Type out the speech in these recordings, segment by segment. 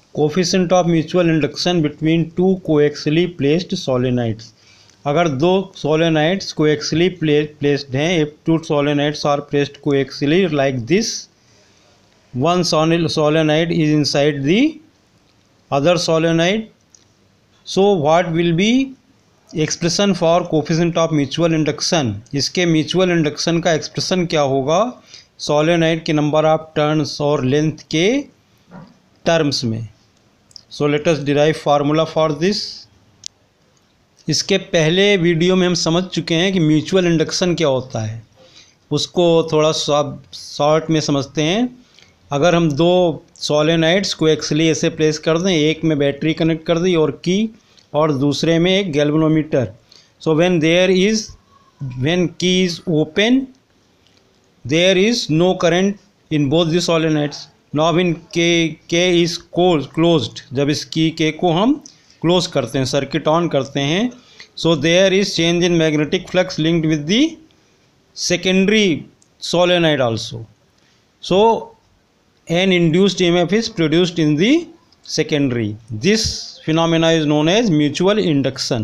Coefficient of mutual induction between two coaxially placed solenoids. अगर दो solenoids coaxially placed हैं, if two solenoids are placed coaxially like this, one solenoid is inside the other solenoid, so what will be expression for coefficient of mutual induction. इसके mutual induction का expression क्या होगा solenoid के number of turns और length के terms में। So let us derive formula for this. इसके पहले वीडियो में हम समझ चुके हैं कि म्यूचुअल इंडक्शन क्या होता है, उसको थोड़ा शॉर्ट में समझते हैं। अगर हम दो सोलेनाइड्स को एक्चुअली ऐसे प्लेस कर दें, एक में बैटरी कनेक्ट कर दी और की, और दूसरे में एक galvanometer. So when key is open there is no current in both the solenoids. Now when K is closed, जब इस की के को हम क्लोज करते हैं, सर्किट ऑन करते हैं, so there is change in magnetic flux linked with the secondary solenoid also. So an induced EMF is produced in the secondary. This phenomena is known as mutual induction.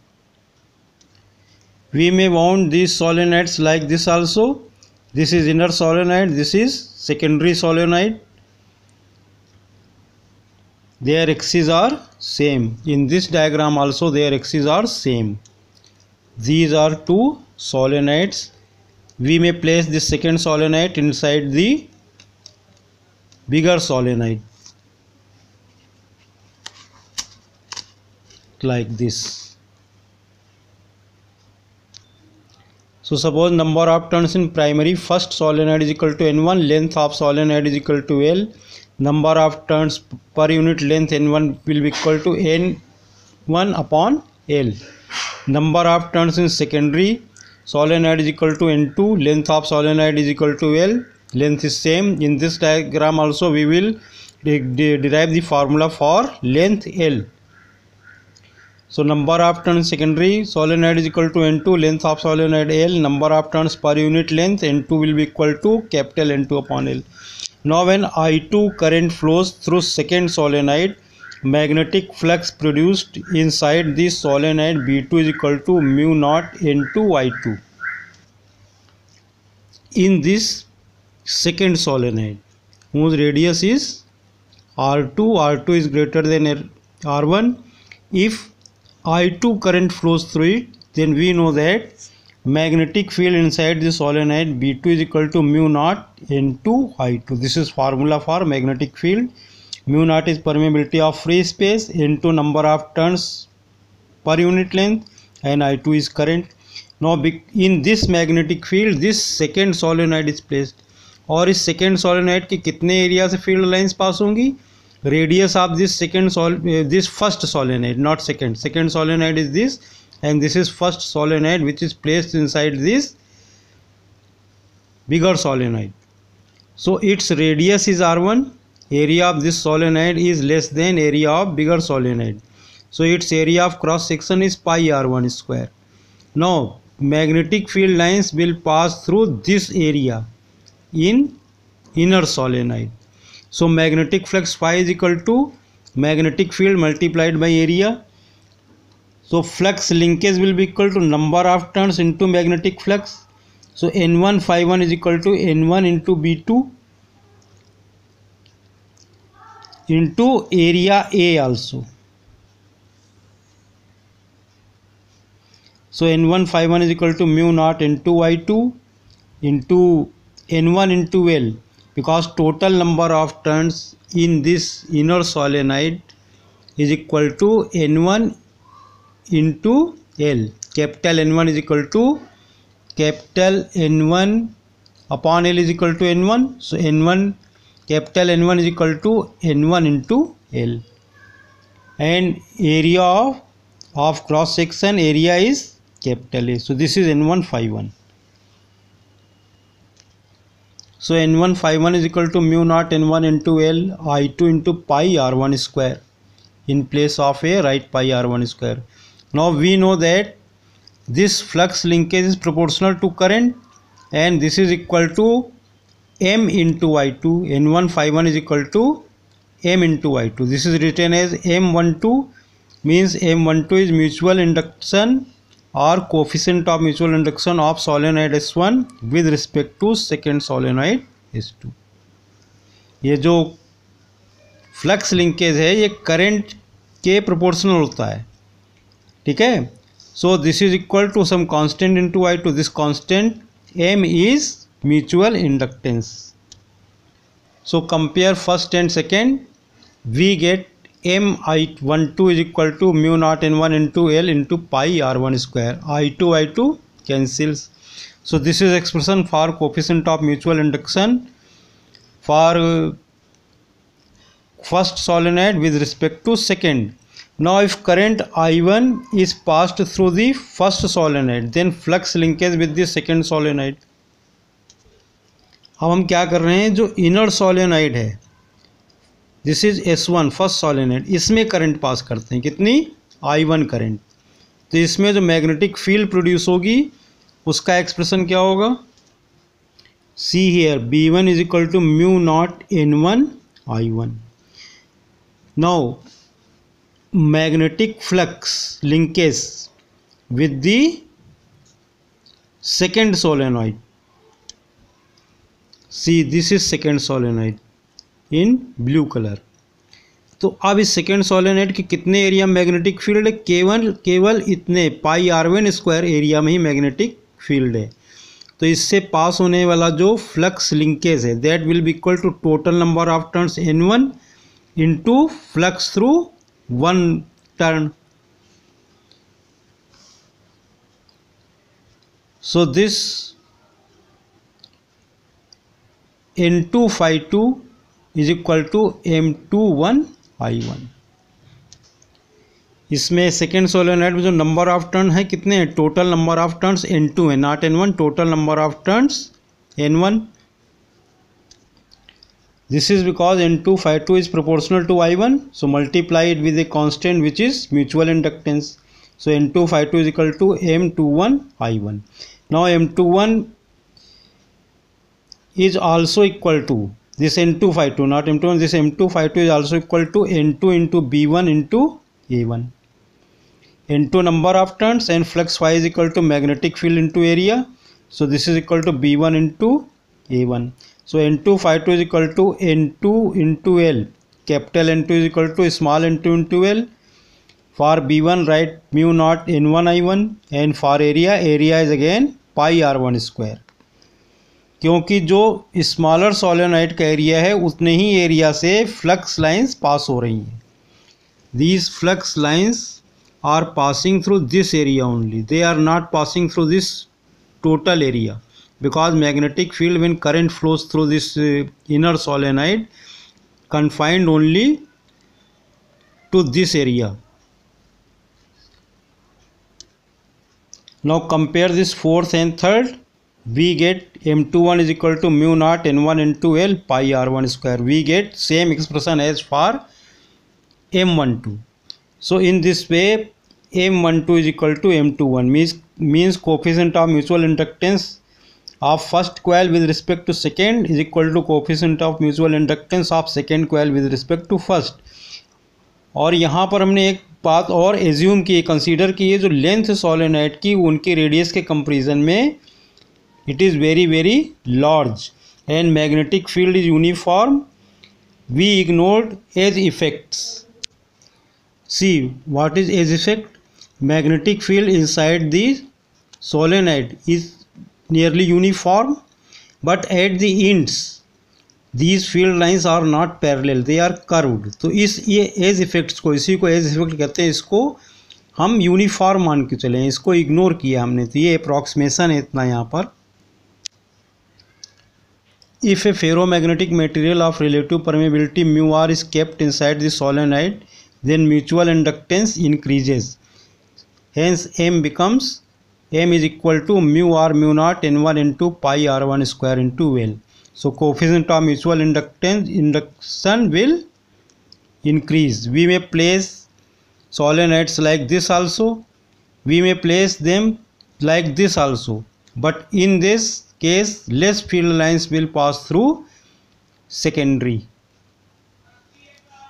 We may wound these solenoids like this also. This is inner solenoid, this is secondary solenoid. Their axes are same. In this diagram also their axes are same. These are two solenoids. We may place this second solenoid inside the bigger solenoid like this. So suppose number of turns in primary, first solenoid is equal to N1, length of solenoid is equal to L, number of turns per unit length N1 will be equal to N1 upon L. Number of turns in secondary solenoid is equal to N2, length of solenoid is equal to L, length is same. In this diagram also we will derive the formula for length L. So number of turns secondary solenoid is equal to N2, length of solenoid L, number of turns per unit length N2 will be equal to capital N2 upon L. Now when I2 current flows through second solenoid, magnetic flux produced inside this solenoid B2 is equal to mu naught N2 I2. In this second solenoid whose radius is R2 is greater than R1, if I2 current flows through it, then we know that magnetic field inside the solenoid B2 is equal to mu naught N2 I2. This is formula for magnetic field. Mu naught is permeability of free space, N2 number of turns per unit length, and I2 is current. Now in this magnetic field this second solenoid is placed, और इस second solenoid के कितने area से field lines pass होंगी, radius of this first solenoid, not second solenoid is this, and this is first solenoid which is placed inside this bigger solenoid. So its radius is R1, area of this solenoid is less than area of bigger solenoid, so its area of cross section is pi R1 square. Now magnetic field lines will pass through this area in inner solenoid. So magnetic flux phi is equal to magnetic field multiplied by area. So flux linkage will be equal to number of turns into magnetic flux. So N1 phi1 is equal to N1 into B2 into area A also. So N1 phi1 is equal to mu naught N2 I2 into N1 into L, because total number of turns in this inner solenoid is equal to N1 into L. Capital N1 is equal to capital N1 upon L is equal to N1. So capital N1 is equal to N1 into L, and area of cross section area is capital A. So this is N1 phi1. So N1 phi1 is equal to mu naught N1 into L I2 into pi R1 square. In place of A, write pi R1 square. Now we know that this flux linkage is proportional to current, and this is equal to M into I2. N1 phi1 is equal to M into I2. This is written as M12, means M12 is mutual induction or coefficient of mutual induction of solenoid S1 with respect to second solenoid S2. ये जो flux linkage है ये current के proportional होता है, ठीक है. So this is equal to some constant into I2. This constant M is mutual inductance. So compare first and second. We get MI12 is equal to mu naught N1 into L into pi R1 square. I2 cancels. So this is expression for coefficient of mutual induction for first solenoid with respect to second. Now if current I1 is passed through the first solenoid, then flux linkage with the second solenoid. अब हम क्या कर रहे हैं, जो inner solenoid है, this is S1 first solenoid, इसमें current pass करते हैं. कितनी? I1 current. तो इसमें जो मैग्नेटिक फील्ड प्रोड्यूस होगी उसका एक्सप्रेशन क्या होगा? See here B1 is equal to mu naught N1 I1. Now magnetic flux linkage with the second solenoid. See this is second solenoid in blue colour. तो अब इस सेकेंड सोलेनॉइड के कितने area magnetic field है? केवल इतने पाई R1 square area में ही magnetic field है. तो इससे पास होने वाला जो फ्लक्स लिंकेज है that will be equal to total number of turns N1 into flux through one turn. So this N2 phi2 is equal to M21 I1. इसमें second solenoid में जो नंबर ऑफ टर्न है कितने हैं? Total number of turns N2 है, not N1. Total number of turns N1. This is because N2 phi2 is proportional to I1, so multiply it with a constant which is mutual inductance. So N2 phi2 is equal to M21 I1. Now M21 is also equal to this N2 phi2, not M21. This M2 phi2 is also equal to N2 into B1 into A1. N2 number of turns and flux phi is equal to magnetic field into area. So this is equal to B1 into A1. So N2 phi2 is equal to N2 into L. Capital N2 is equal to small n2 into L. For B1 write mu naught N1 I1, and for area is again pi R1 square. क्योंकि जो smaller solenoid का area है उतने ही area से flux lines pass हो रही हैं. These flux lines are passing through this area only. They are not passing through this total area because magnetic field when current flows through this inner solenoid confined only to this area. Now compare this fourth and third. We get M21 is equal to mu naught N1 into L pi R1 square. We get same expression as for M12. So in this way M12 is equal to M21 means coefficient of mutual inductance of first coil with respect to second is equal to coefficient of mutual inductance of second coil with respect to first. और यहाँ पर हमने एक बात और assume की, consider की है, जो लेंथ सोलेनॉइड की उनके रेडियस के कंपैरिजन में it is very large and magnetic field is uniform. We ignored edge effects. See what is edge effect? Magnetic field inside the solenoid is nearly uniform, but at the ends these field lines are not parallel, they are curved. तो ये as effects को, इसी को as effect कहते हैं. इसको हम uniform मान के चले, इसको इग्नोर किया हमने. तो ये अप्रॉक्सीमेशन है इतना यहाँ पर. If a ferromagnetic material of relative permeability mu r is kept inside the solenoid, then mutual inductance increases. Hence M is equal to mu r mu naught N1 into pi R1 square into L. So coefficient of mutual induction will increase. We may place solenoids like this also. We may place them like this also. But in this case less field lines will pass through secondary.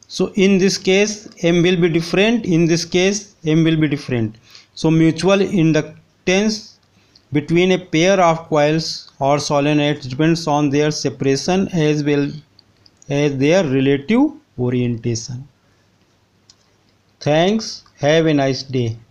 So in this case M will be different, in this case M will be different. So mutual inductance between a pair of coils or solenoids depends on their separation as well as their relative orientation. Thanks. Have a nice day.